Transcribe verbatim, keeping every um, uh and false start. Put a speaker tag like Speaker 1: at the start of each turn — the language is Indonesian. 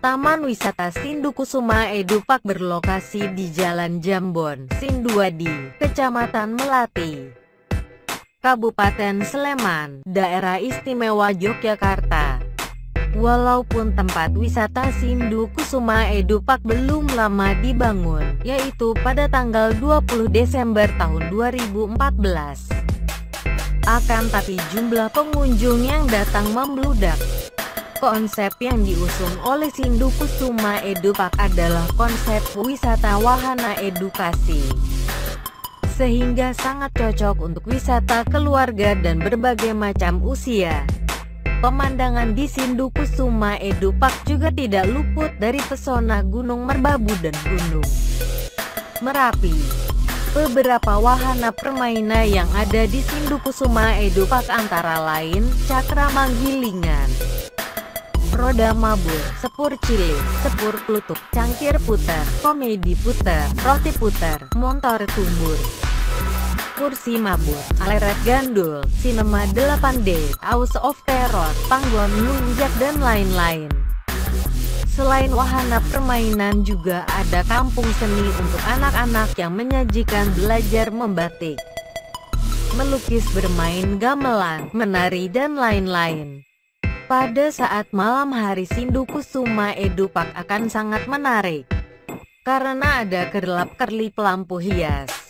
Speaker 1: Taman Wisata Sindukusuma Edupak berlokasi di Jalan Jambon, Sinduadi, Kecamatan Melati, Kabupaten Sleman, Daerah Istimewa Yogyakarta. Walaupun tempat wisata Sindukusuma Edupak belum lama dibangun, yaitu pada tanggal dua puluh Desember tahun dua ribu empat belas, akan tapi jumlah pengunjung yang datang membludak. Konsep yang diusung oleh Sindukusuma Edupak adalah konsep wisata wahana edukasi, sehingga sangat cocok untuk wisata keluarga dan berbagai macam usia. Pemandangan di Sindukusuma Edupak juga tidak luput dari pesona Gunung Merbabu dan Gunung Merapi. Beberapa wahana permainan yang ada di Sindukusuma Edupak antara lain cakra manggilingan, roda mabur, sepur cilik, sepur klutuk, cangkir putar, komedi putar, roti putar, motor tumbur, kursi mabur, aleret gandul, sinema delapan D, House of Terror, panggung nunjak dan lain-lain. Selain wahana permainan juga ada kampung seni untuk anak-anak yang menyajikan belajar membatik, melukis, bermain gamelan, menari dan lain-lain. Pada saat malam hari Sindukusuma Edupak akan sangat menarik, karena ada kerlap-kerlip lampu hias,